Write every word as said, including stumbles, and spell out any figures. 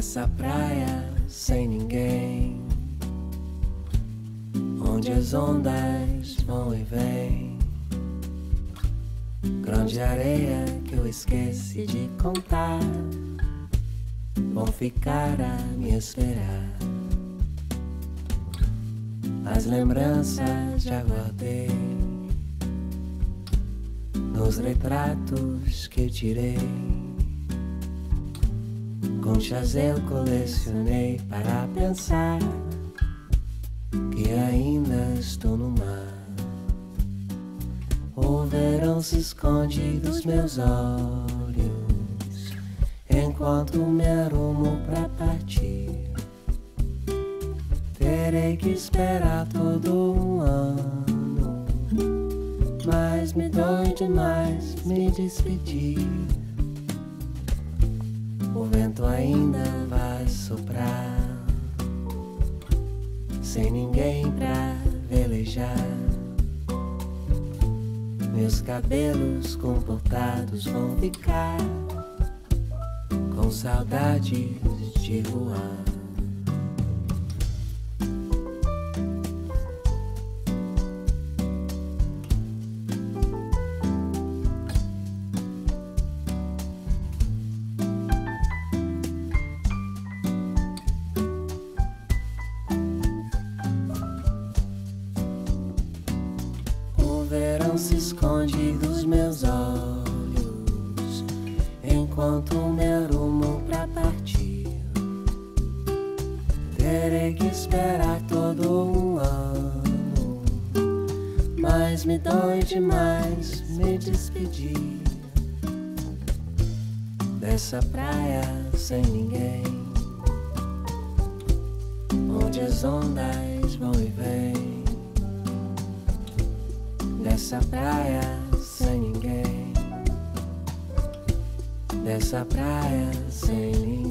dessa praia sem ninguém, onde as ondas vão e vêm, grão de areia que eu esqueci de contar, vão ficar a me esperar. As lembranças já guardei nos retratos que eu tirei, conchas eu colecionei para pensar que ainda estou no mar. O verão se esconde dos meus olhos enquanto me arrumo pra partir. Terei que esperar todo um ano, mas me dói demais me despedir. O vento ainda vai soprar, sem ninguém pra velejar. Meus cabelos comportados vão ficar com saudades de voar. O verão se esconde dos meus olhos enquanto me arrumo pra partir. Terei que esperar todo um ano, mas me dói demais me despedir dessa praia sem ninguém, onde as ondas vão e vêm. Dessa praia sem ninguém, dessa praia sem ninguém.